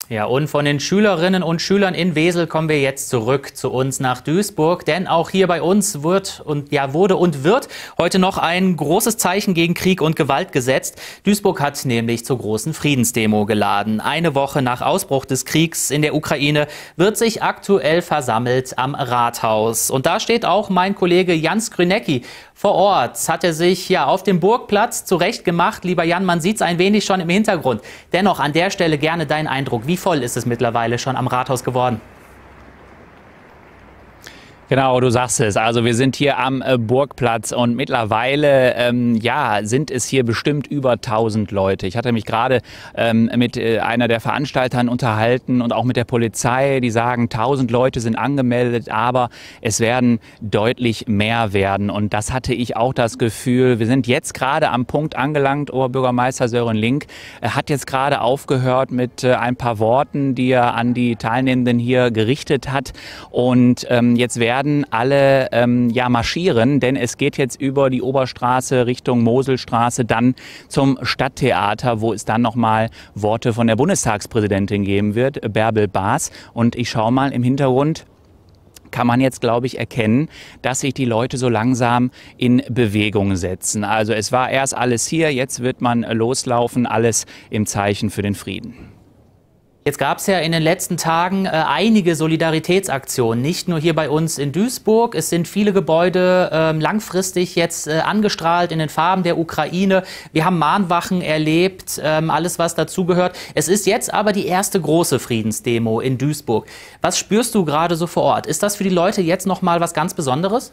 Ja, und von den Schülerinnen und Schülern in Wesel kommen wir jetzt zurück zu uns nach Duisburg, denn auch hier bei uns wurde und wird heute noch ein großes Zeichen gegen Krieg und Gewalt gesetzt. Duisburg hat nämlich zur großen Friedensdemo geladen. Eine Woche nach Ausbruch des Kriegs in der Ukraine wird sich aktuell versammelt am Rathaus. Und da steht auch mein Kollege Jan Skrynecki. Vor Ort hat er sich ja auf dem Burgplatz zurechtgemacht. Lieber Jan, man sieht es ein wenig schon im Hintergrund. Dennoch an der Stelle gerne dein Eindruck. Wie voll ist es mittlerweile schon am Rathaus geworden? Genau, du sagst es. Also wir sind hier am Burgplatz und mittlerweile sind es hier bestimmt über 1000 Leute. Ich hatte mich gerade mit einer der Veranstaltern unterhalten und auch mit der Polizei. Die sagen, 1000 Leute sind angemeldet, aber es werden deutlich mehr werden. Und das hatte ich auch das Gefühl. Wir sind jetzt gerade am Punkt angelangt. Oberbürgermeister Sören Link hat jetzt gerade aufgehört mit ein paar Worten, die er an die Teilnehmenden hier gerichtet hat. Und jetzt werden alle marschieren, denn es geht jetzt über die Oberstraße Richtung Moselstraße dann zum Stadttheater, wo es dann nochmal Worte von der Bundestagspräsidentin geben wird, Bärbel Baas. Und ich schaue mal im Hintergrund, kann man jetzt, glaube ich, erkennen, dass sich die Leute so langsam in Bewegung setzen. Also es war erst alles hier, jetzt wird man loslaufen, alles im Zeichen für den Frieden. Jetzt gab es ja in den letzten Tagen einige Solidaritätsaktionen, nicht nur hier bei uns in Duisburg. Es sind viele Gebäude langfristig jetzt angestrahlt in den Farben der Ukraine. Wir haben Mahnwachen erlebt, alles was dazugehört. Es ist jetzt aber die erste große Friedensdemo in Duisburg. Was spürst du gerade so vor Ort? Ist das für die Leute jetzt noch mal was ganz Besonderes?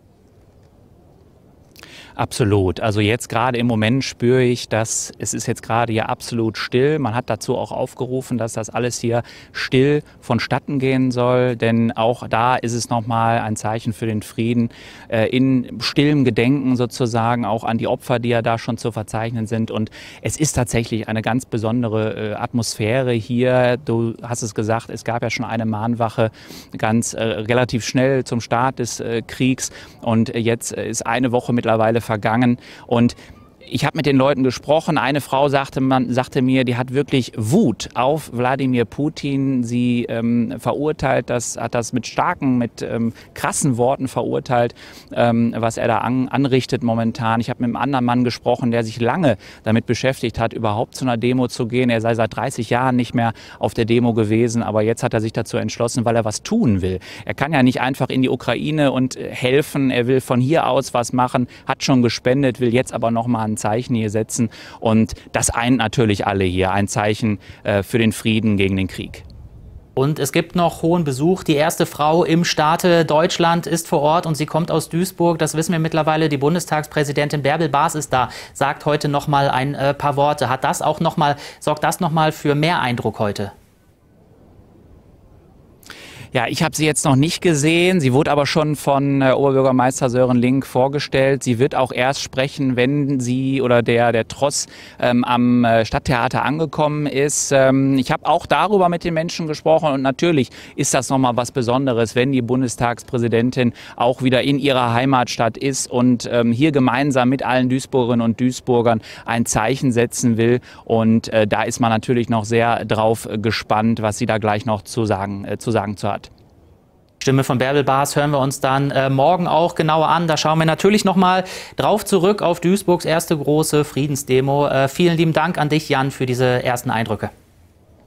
Absolut. Also jetzt gerade im Moment spüre ich, dass es ist jetzt gerade hier absolut still. Man hat dazu auch aufgerufen, dass das alles hier still vonstatten gehen soll. Denn auch da ist es nochmal ein Zeichen für den Frieden. In stillem Gedenken sozusagen auch an die Opfer, die ja da schon zu verzeichnen sind. Und es ist tatsächlich eine ganz besondere Atmosphäre hier. Du hast es gesagt, es gab ja schon eine Mahnwache ganz relativ schnell zum Start des Kriegs. Und jetzt ist eine Woche mittlerweile vergangen und ich habe mit den Leuten gesprochen. Eine Frau sagte mir, die hat wirklich Wut auf Wladimir Putin. Sie verurteilt das, hat das mit krassen Worten verurteilt, was er da anrichtet momentan. Ich habe mit einem anderen Mann gesprochen, der sich lange damit beschäftigt hat, überhaupt zu einer Demo zu gehen. Er sei seit 30 Jahren nicht mehr auf der Demo gewesen, aber jetzt hat er sich dazu entschlossen, weil er was tun will. Er kann ja nicht einfach in die Ukraine und helfen. Er will von hier aus was machen, hat schon gespendet, will jetzt aber noch mal ein Zeichen hier setzen und das eint natürlich alle hier, ein Zeichen für den Frieden gegen den Krieg. Und es gibt noch hohen Besuch. Die erste Frau im Staate Deutschland ist vor Ort und sie kommt aus Duisburg. Das wissen wir mittlerweile. Die Bundestagspräsidentin Bärbel Baas ist da, sagt heute noch mal ein paar Worte. Sorgt das noch mal für mehr Eindruck heute? Ja, ich habe sie jetzt noch nicht gesehen. Sie wurde aber schon von Oberbürgermeister Sören Link vorgestellt. Sie wird auch erst sprechen, wenn sie oder der Tross am Stadttheater angekommen ist. Ich habe auch darüber mit den Menschen gesprochen und natürlich ist das nochmal was Besonderes, wenn die Bundestagspräsidentin auch wieder in ihrer Heimatstadt ist und hier gemeinsam mit allen Duisburgerinnen und Duisburgern ein Zeichen setzen will. Und da ist man natürlich noch sehr drauf gespannt, was sie da gleich noch zu sagen hat. Stimme von Bärbel Baas hören wir uns dann morgen auch genauer an. Da schauen wir natürlich noch mal drauf zurück auf Duisburgs erste große Friedensdemo. Vielen lieben Dank an dich, Jan, für diese ersten Eindrücke.